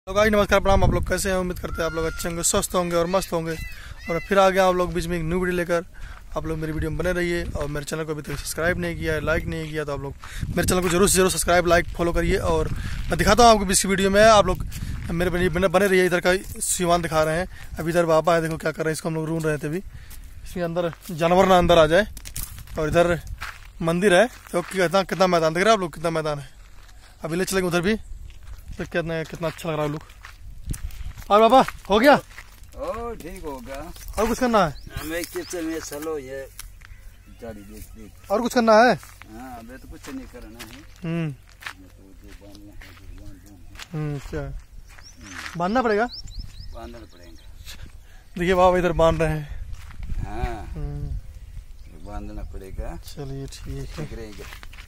तो गाइस नमस्कार प्रणाम। आप लोग कैसे हैं? उम्मीद करते हैं आप लोग अच्छे होंगे, स्वस्थ होंगे और मस्त होंगे। और फिर आ गया आप लोग बीच में एक न्यू वीडियो लेकर। आप लोग मेरी वीडियो में बने रहिए और मेरे चैनल को अभी तक सब्सक्राइब नहीं किया है, लाइक नहीं किया, तो आप लोग मेरे चैनल को जरूर से जरूर सब्सक्राइब लाइक फॉलो करिए। और मैं दिखाता हूँ आपको इस वीडियो में, आप लोग मेरे बने रहिए। इधर का सीवान दिखा रहे हैं। अभी इधर बाबा है, देखो क्या कर रहे हैं, इसको हम लोग ढूंढ रहे थे। अभी इसके अंदर जानवर ना अंदर आ जाए। और इधर मंदिर है, तो कितना मैदान दिख रहा है आप लोग, कितना मैदान है। अभी ले चलेंगे उधर भी, तो कितना अच्छा लग रहा है लोग। और बाबा हो गया? ओ ठीक हो गया। और कुछ करना है? हमें किचन में चलो, ये जारी देख। और कुछ करना है? हाँ अबे तो कुछ नहीं करना है। क्या बांधना पड़ेगा? बांधना पड़ेगा। देखिए बाबा इधर बांध रहे हैं। हाँ बांधना पड़ेगा। चलिए ठीक है। रहेगा।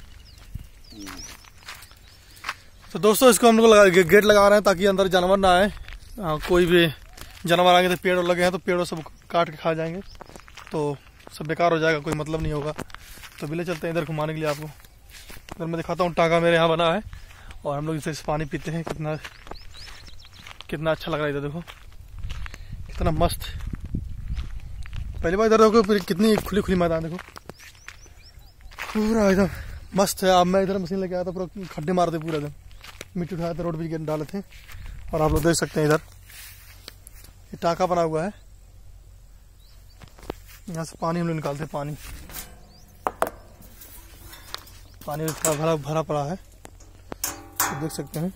तो दोस्तों इसको हम लोग गेट लगा रहे हैं ताकि अंदर जानवर ना आए। कोई भी जानवर आएंगे तो पेड़ लगे हैं तो पेड़ों सब काट के खा जाएंगे, तो सब बेकार हो जाएगा, कोई मतलब नहीं होगा। तो भी ले चलते हैं इधर घुमाने के लिए आपको। इधर मैं दिखाता हूँ, टांका मेरे यहाँ बना है और हम लोग इसे पानी पीते हैं। कितना अच्छा लग रहा है। इधर देखो कितना मस्त। पहली बार इधर देखो कितनी खुली खुली मैदान, देखो पूरा एकदम मस्त है। अब मैं इधर मशीन लेके आया था, पूरा खड्डे मारते पूरा एकदम, मिट्टी उठाए थे, रोड भी डाले थे। और आप लोग देख सकते हैं इधर ये टाका बना हुआ है, यहाँ से पानी हम लोग निकालते हैं। पानी भरा पड़ा है, तो देख सकते हैं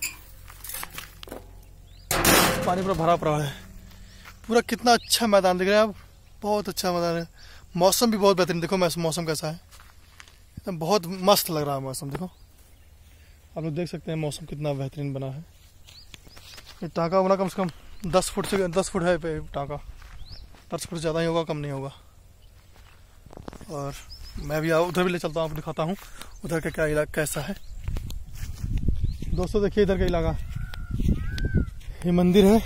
पानी पूरा भरा पड़ा है। पूरा कितना अच्छा मैदान दिख रहा है, बहुत अच्छा मैदान है। मौसम भी बहुत बेहतरीन, देखो मौसम कैसा है, एकदम बहुत मस्त लग रहा है मौसम। देखो आप लोग देख सकते हैं मौसम कितना बेहतरीन बना है। ये टाँका बना कम से कम 10 फुट है पे टाँका। 10 फुट ज़्यादा ही होगा, कम नहीं होगा। और मैं भी उधर भी ले चलता हूँ, आपको दिखाता हूँ उधर का क्या इलाका कैसा है। दोस्तों देखिए इधर का इलाका, ये मंदिर है,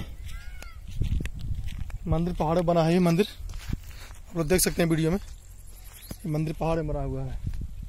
मंदिर पहाड़ में बना है। ये मंदिर आप लोग देख सकते हैं वीडियो में, ये मंदिर पहाड़ में बना हुआ है।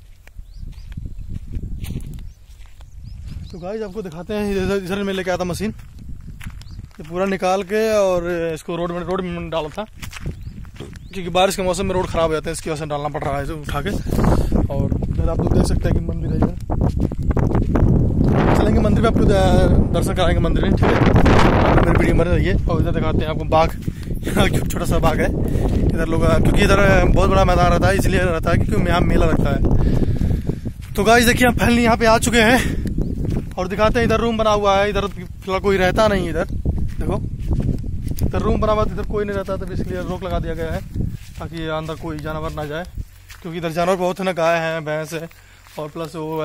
तो गाइस आपको दिखाते हैं, इधर में लेके आया था मशीन, ये पूरा निकाल के और इसको रोड में डाला था, क्योंकि बारिश के मौसम में रोड खराब हो जाते हैं, इसकी वजह से डालना पड़ रहा है इसे उठा के। और इधर आप लोग देख सकते हैं कि मंदिर है। इधर चलेंगे मंदिर में, आपको दर्शन कराएंगे मंदिर में, ठीक है। मेरी वीडियो बने रहिए। और इधर दिखाते हैं आपको बाग, छोटा सा बाग है इधर लोग, क्योंकि इधर बहुत बड़ा मैदान रहता है, इसलिए रहता है क्योंकि यहाँ मेला लगता है। तो गाइस देखिए हम फाइनली यहाँ पे आ चुके हैं और दिखाते हैं। इधर रूम बना हुआ है, इधर फिलहाल कोई रहता नहीं। इधर देखो इधर रूम बना हुआ, इधर कोई नहीं रहता, तो इसलिए रोक लगा दिया गया है ताकि अंदर कोई जानवर ना जाए, क्योंकि इधर जानवर बहुत है ना, गाय हैं, भैंस है, और प्लस वो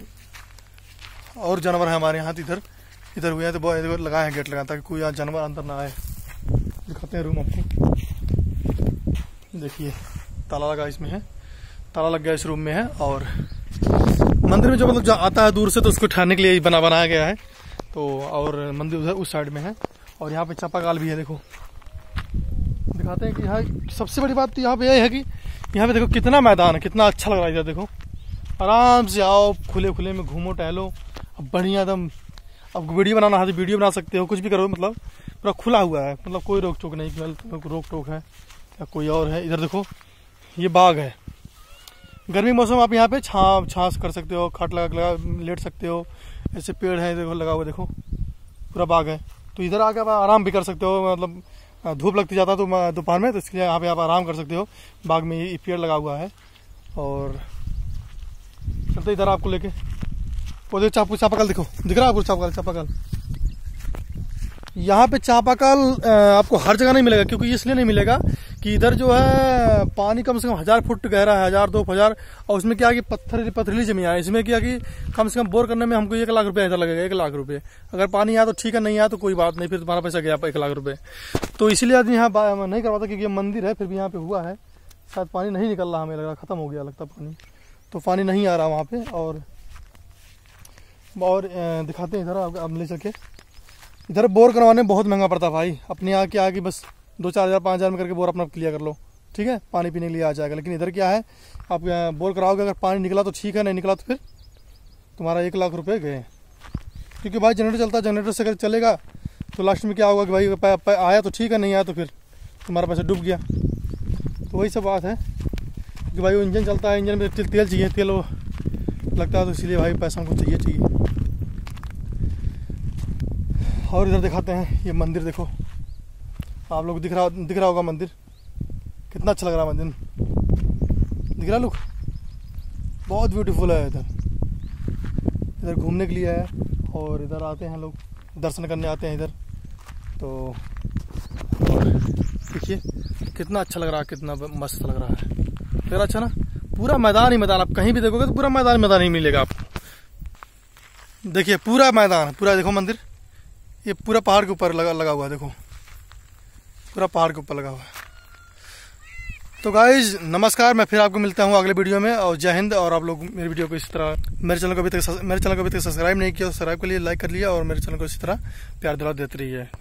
और जानवर है हमारे यहाँ। इधर हुए हैं तो लगाए हैं गेट लगाए, ताकि कोई जानवर अंदर ना आए। दिखाते हैं रूम आपको, देखिए ताला लगा इसमें है, ताला लग गया इस रूम में है। और मंदिर में जो मतलब जो आता है दूर से, तो उसको ठहरने के लिए बनाया गया है। तो और मंदिर उधर उस साइड में है, और यहाँ पे चापाकल भी है। देखो दिखाते हैं कि यहाँ सबसे बड़ी बात तो यहाँ पे यह है कि यहाँ पे देखो कितना मैदान है, कितना अच्छा लग रहा है। इधर देखो आराम से आओ, खुले में घूमो टहलो, अब बढ़िया एकदम। अब वीडियो बनाना है तो वीडियो बना सकते हो, कुछ भी करो, मतलब पूरा खुला हुआ है, मतलब कोई रोक टोक नहीं, रोक टोक है या कोई और है। इधर देखो ये बाग है, गर्मी मौसम आप यहाँ पे छाछ कर सकते हो, खाट लगा लेट सकते हो। ऐसे पेड़ है देखो लगा हुआ, देखो पूरा बाग है। तो इधर आके आप आराम भी कर सकते हो, मतलब धूप लगती जाता तो दोपहर में, तो इसके लिए यहाँ पे आप आराम कर सकते हो। बाग में ये पेड़ लगा हुआ है। और चलते इधर आपको लेके, वो चापाकल देखो, दिख रहा है आपको चापाकल। यहाँ पे चापाकल आपको हर जगह नहीं मिलेगा, क्योंकि इसलिए नहीं मिलेगा कि इधर जो है पानी कम से कम 1000 फुट गहरा है, 1000-2000। और उसमें क्या कि पथरीली जमीन है। इसमें क्या कि कम से कम बोर करने में हमको 1 लाख रुपए इधर लगेगा, 1 लाख रुपए। अगर पानी आया तो ठीक है, नहीं आया तो कोई बात नहीं, फिर तुम्हारा पैसा गया 1 लाख रुपए। तो इसीलिए आदमी यहाँ नहीं करवाता, क्योंकि ये मंदिर है। फिर भी यहाँ पे हुआ है, शायद पानी नहीं निकल रहा, हमें लग रहा खत्म हो गया लगता पानी, तो पानी नहीं आ रहा वहाँ पे। और दिखाते हैं इधर अब ले चल के। इधर बोर करवाने में बहुत महंगा पड़ता है भाई। अपने यहाँ क्या है कि बस 2-4 हज़ार 5 हज़ार में करके बोर अपना क्लियर कर लो, ठीक है, पानी पीने के लिए आ जाएगा। लेकिन इधर क्या है, आप बोर कराओगे, अगर पानी निकला तो ठीक है, नहीं निकला तो फिर तुम्हारा 1 लाख रुपए गए। क्योंकि भाई जनरेटर चलता है, जनरेटर से अगर चलेगा तो लास्ट में क्या होगा कि भाई आया तो ठीक है, नहीं आया तो फिर तुम्हारा पैसा डूब गया। तो वही सब बात है कि भाई वो इंजन चलता है, इंजन में तेल चाहिए, तेल वो लगता है, तो इसीलिए भाई पैसा हमको चाहिए। और इधर दिखाते हैं ये मंदिर, देखो आप लोग दिख रहा होगा मंदिर, कितना अच्छा लग रहा है मंदिर, दिख रहा लोग, बहुत ब्यूटीफुल है। इधर घूमने के लिए है और इधर आते हैं लोग, दर्शन करने आते हैं इधर। तो देखिए कितना अच्छा लग रहा है, कितना मस्त लग रहा है, लग रहा अच्छा ना। पूरा मैदान ही मैदान, आप कहीं भी देखोगे तो पूरा मैदान ही मिलेगा आपको। देखिए पूरा मैदान, पूरा देखो मंदिर, ये पूरा पहाड़ के ऊपर लगा हुआ है, देखो पूरा पहाड़ के ऊपर लगा हुआ है। तो गाइज नमस्कार, मैं फिर आपको मिलता हूँ अगले वीडियो में, और जय हिंद। और आप लोग मेरी वीडियो को इसी तरह, मेरे चैनल को अभी तक सब्सक्राइब नहीं किया, सब्सक्राइब के लिए लाइक कर लिया, और मेरे चैनल को इसी तरह प्यार दुलार देते रहिए।